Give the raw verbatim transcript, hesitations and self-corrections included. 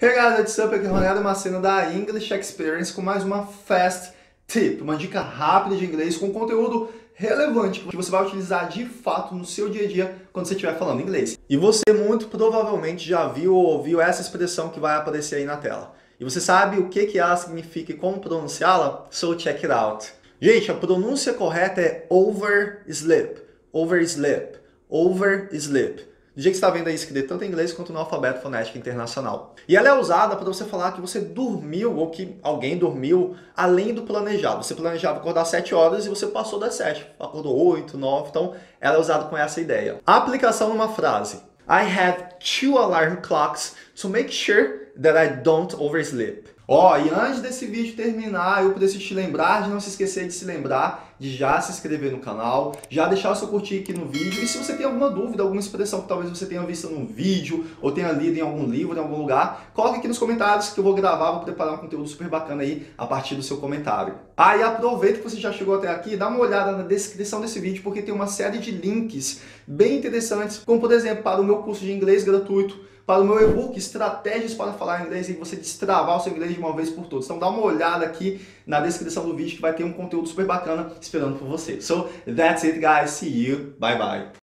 Hey guys, what's up? Aqui é o Ronaldo Macena da English Experience com mais uma Fast Tip, uma dica rápida de inglês com conteúdo relevante que você vai utilizar de fato no seu dia a dia quando você estiver falando inglês. E você muito provavelmente já viu ou ouviu essa expressão que vai aparecer aí na tela. E você sabe o que que ela significa e como pronunciá-la? So check it out. Gente, a pronúncia correta é oversleep, oversleep, oversleep. Do jeito que você está vendo aí escrito tanto em inglês quanto no alfabeto fonético internacional. E ela é usada para você falar que você dormiu ou que alguém dormiu além do planejado. Você planejava acordar sete horas e você passou das sete, acordou oito, nove, então ela é usada com essa ideia. A aplicação numa frase. I have two alarm clocks to make sure that I don't oversleep. Ó, oh, e antes desse vídeo terminar, eu preciso te lembrar de não se esquecer de se lembrar de já se inscrever no canal, já deixar o seu curtir aqui no vídeo, e se você tem alguma dúvida, alguma expressão que talvez você tenha visto num vídeo, ou tenha lido em algum livro, em algum lugar, coloque aqui nos comentários que eu vou gravar, vou preparar um conteúdo super bacana aí a partir do seu comentário. Ah, e aproveita que você já chegou até aqui, dá uma olhada na descrição desse vídeo, porque tem uma série de links bem interessantes, como por exemplo, para o meu curso de inglês gratuito, para o meu e-book Estratégias para Falar Inglês e você destravar o seu inglês de uma vez por todas. Então dá uma olhada aqui na descrição do vídeo que vai ter um conteúdo super bacana esperando por você. So that's it guys, see you, bye bye.